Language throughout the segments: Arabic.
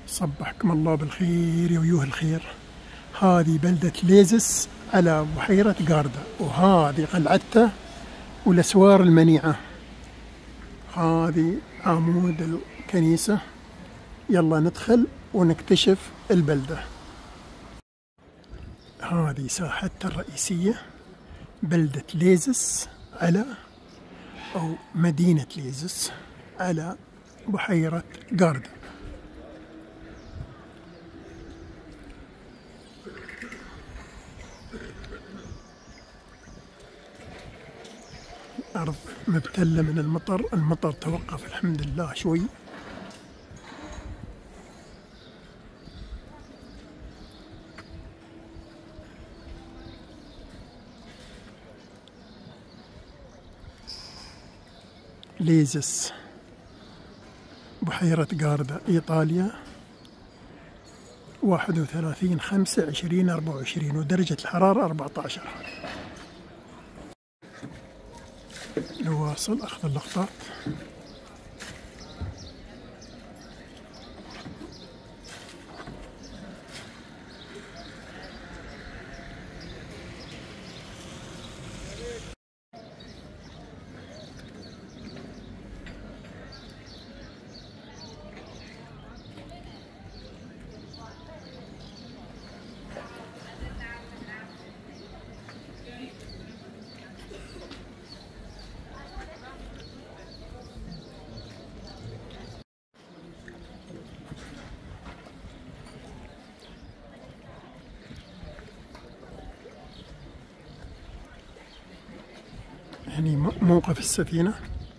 صبحكم الله بالخير يا ويوه الخير. هذه بلدة ليزس على بحيرة قاردة، وهذه قلعته والأسوار المنيعة. هذه عمود الكنيسة. يلا ندخل ونكتشف البلدة. هذه ساحتها الرئيسية، بلدة ليزس أو مدينة ليزس على بحيرة قاردة. الأرض مبتلة من المطر توقف الحمد لله شوي. ليزس بحيرة قاردة إيطاليا، 31/5/2024، ودرجة الحرارة 14. نواصل أخذ اللقطات. يعني موقف السفينة.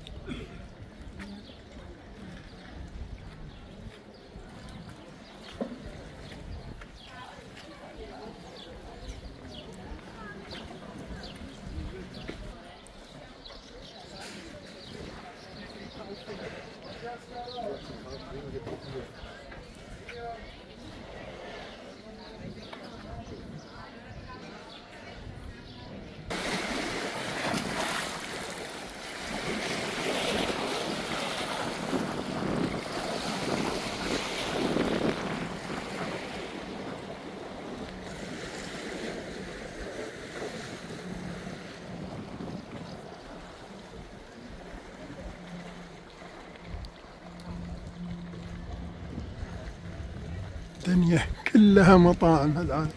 الدنيا كلها مطاعم الآن.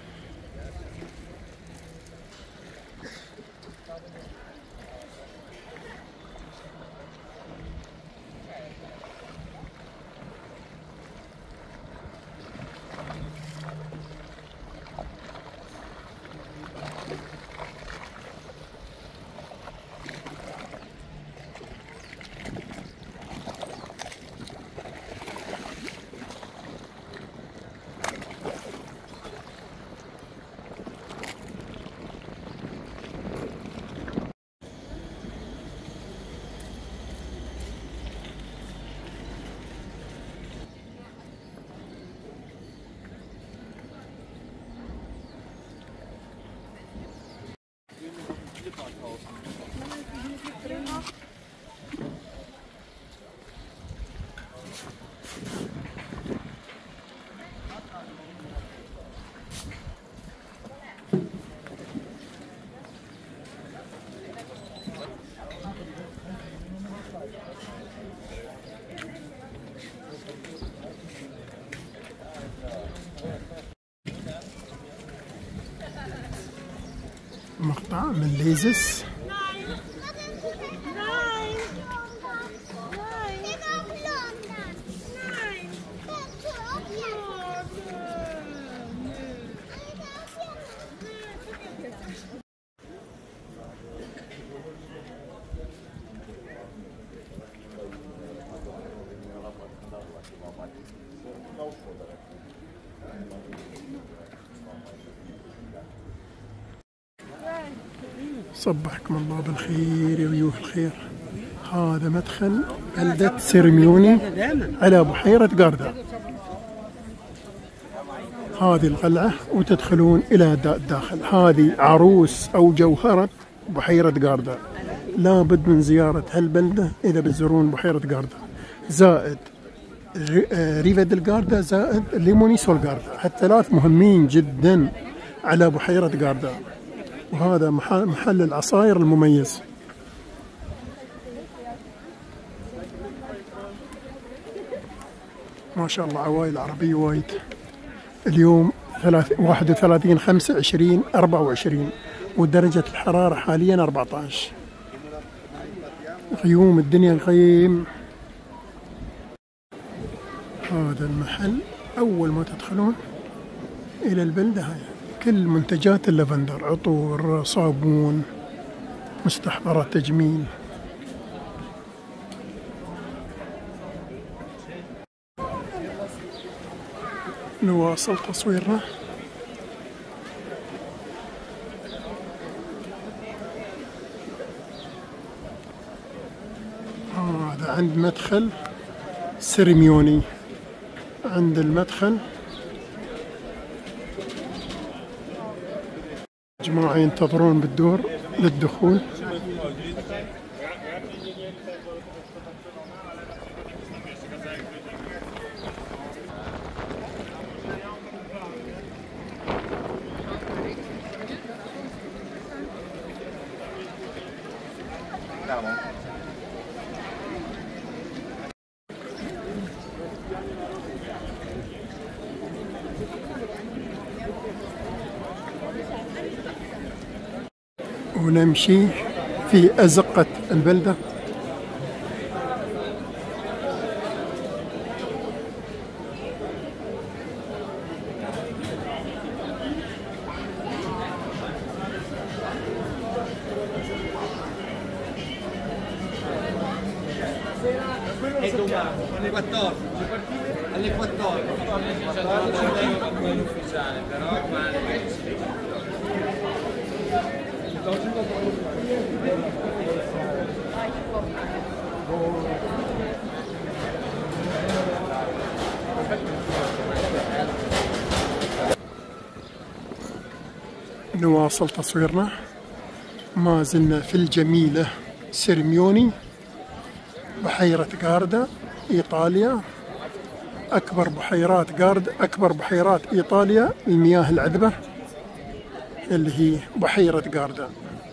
مقطع من ليزس. صبحكم الله بالخير يا ويوه الخير. هذا مدخل بلدة سيرميوني على بحيرة قاردة. هذه القلعة وتدخلون إلى الداخل. هذه عروس أو جوهرة بحيرة قاردة. لابد من زيارة هالبلدة إذا بتزورون بحيرة قاردة. زائد ريفا ديل غاردا زائد ليموني سول غاردا، الثلاث مهمين جدا على بحيرة غاردا، وهذا محل العصائر المميز. ما شاء الله عوائل عربية وايد. اليوم 31/5/2024 ودرجة الحرارة حاليا 14. غيوم الدنيا غيم. هذا المحل أول ما تدخلون إلى البلدة هاي كل منتجات اللافندر، عطور، صابون، مستحضرات تجميل. نواصل تصويرنا. هذا عند مدخل سيرميوني، عند المدخل جماعة ينتظرون بالدور للدخول. ونمشي في أزقة البلدة. alle 14 ufficiale, però نواصل تصويرنا. ما زلنا في الجميلة سيرميوني، بحيرة غاردا، إيطاليا. أكبر بحيرات إيطاليا المياه العذبة اللي هي بحيرة غاردا.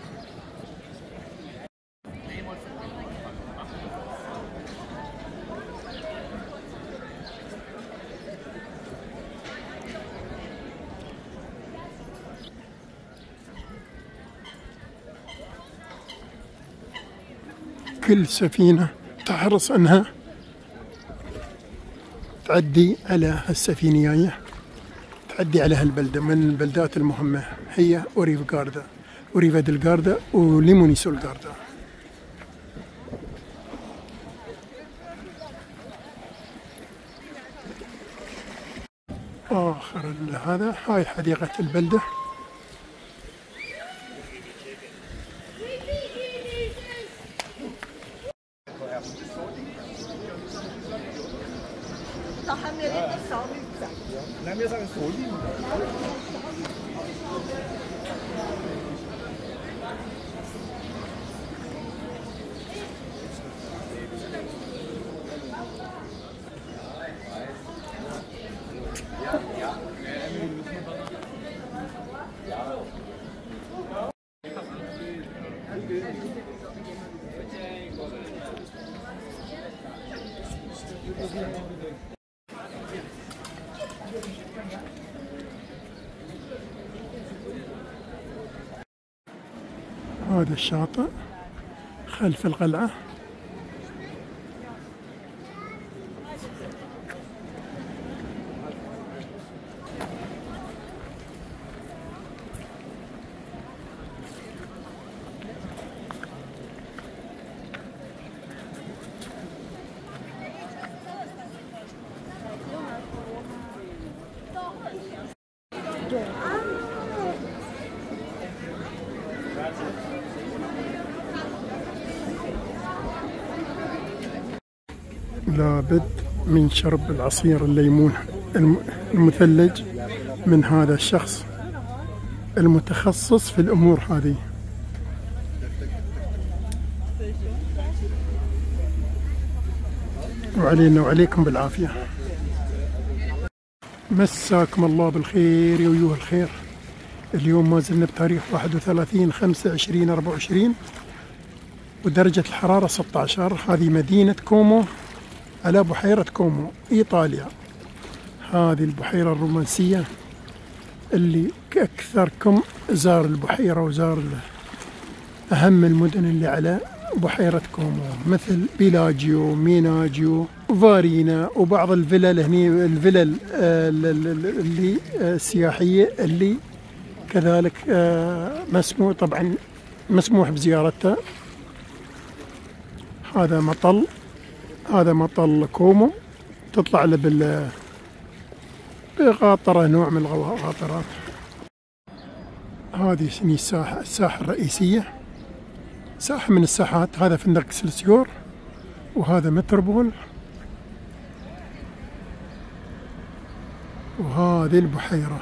كل سفينة تحرص أنها تعدي على هالسفينة، تعدي على هالبلدة من البلدات المهمة، هي أوريفا ديل غاردا وليموني سول غاردا. آخر هذا هاي حديقة البلدة. هذا الشاطئ خلف القلعة. لابد من شرب العصير الليمون المثلج من هذا الشخص المتخصص في الأمور هذه. وعلينا وعليكم بالعافية. مساكم الله بالخير يا ويوه الخير. اليوم ما زلنا بتاريخ 31/5/2024 ودرجة الحرارة 16. هذه مدينة كومو على بحيرة كومو إيطاليا. هذه البحيرة الرومانسية اللي أكثركم زار البحيرة وزار أهم المدن اللي على بحيرة كومو مثل بيلاجيو، ميناجيو، فارينا، وبعض الفلل هني، الفلل اللي السياحية اللي كذلك مسموح طبعا مسموح بزيارتها. هذا مطل كومو، تطلع له بغاطرة، نوع من الغاطرات. هذه سني الساحة الرئيسية، ساحة من الساحات. هذا فندق اكسلسيور وهذا متروبول وهذه البحيرة.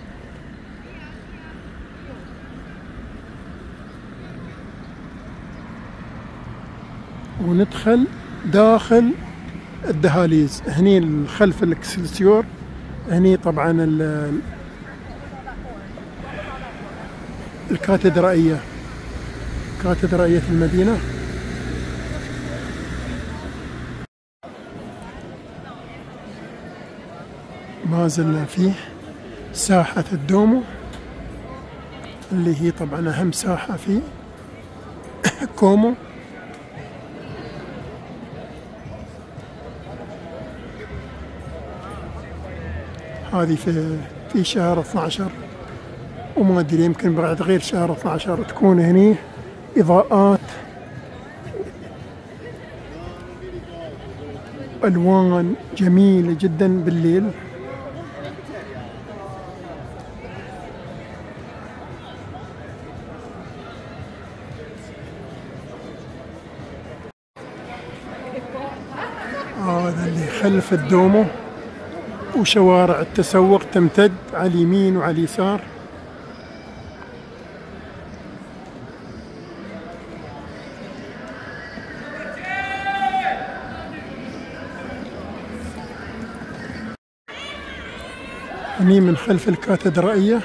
وندخل داخل الدهاليز هني خلف الاكسلسيور. هني طبعا الكاتدرائية، كاتدرائية المدينة. ما زلنا فيه ساحة الدومو اللي هي طبعا أهم ساحة في كومو. هذه في شهر 12 وما أدري يمكن بعد غير شهر 12 تكون هني إضاءات ألوان جميلة جدا بالليل. هذا اللي خلف الدومو، وشوارع التسوق تمتد على اليمين وعلى اليسار. هني من خلف الكاتدرائية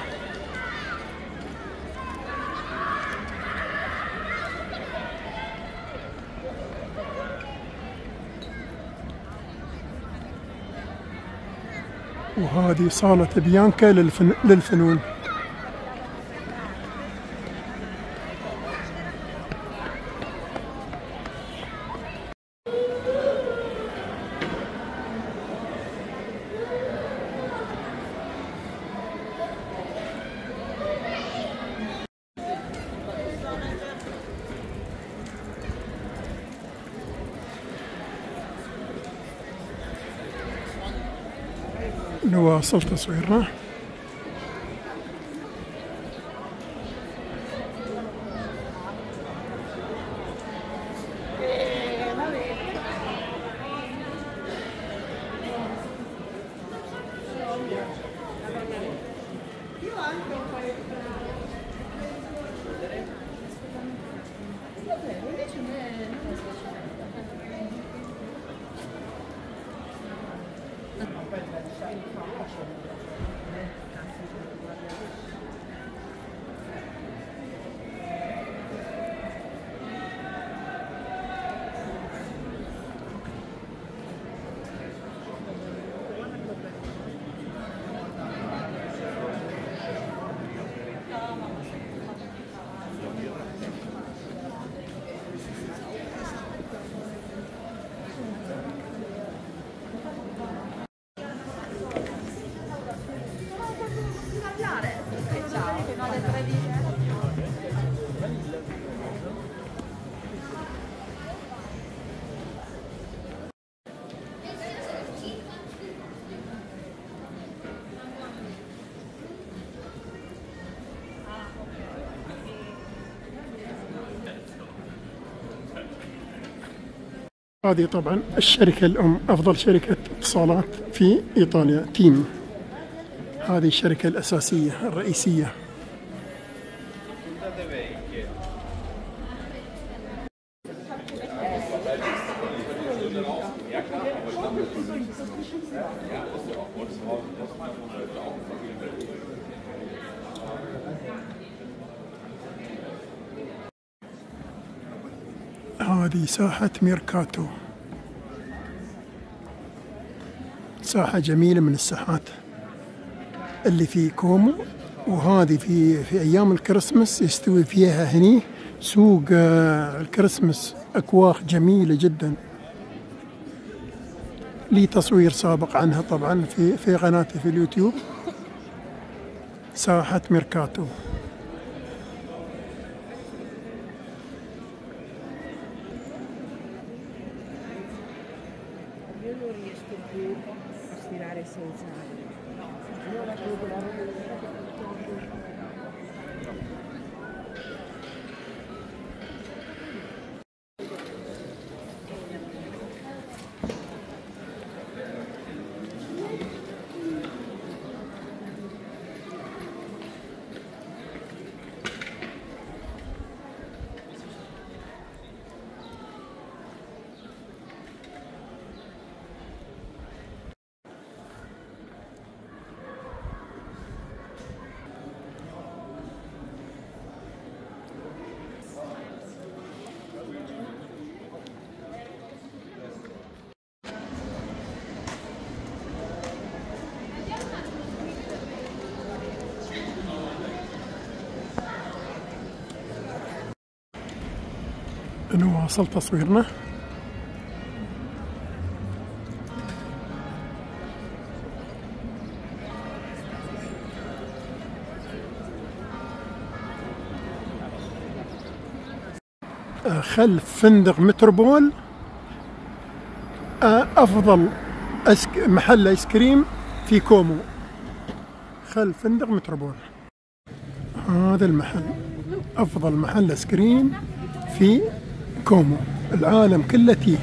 وهذه صالة بيانكا للفنون. نواصل تصويرنا. هذه طبعا الشركة الأم، أفضل شركة اتصالات في إيطاليا، تيم. هذه الشركة الأساسية الرئيسية. هذه ساحة ميركاتو، ساحة جميلة من الساحات اللي في كومو. وهذه في أيام الكريسماس يستوي فيها هني سوق الكريسماس، أكواخ جميلة جدا. لي تصوير سابق عنها طبعا في قناتي في اليوتيوب، ساحة ميركاتو. Io non riesco più a stirare senza. Allora credo la roba نواصل تصويرنا. خلف فندق متروبول أفضل محل آيس كريم في كومو، خلف فندق متروبول. هذا المحل أفضل محل آيس كريم في كومو، العالم كله تيه.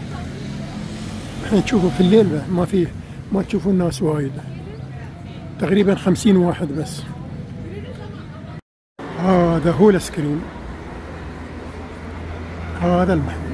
الحين تشوفوا في الليل ما تشوفوا الناس وايد، تقريبا 50 واحد بس. هذا هو الآيس كريم، هذا المحل.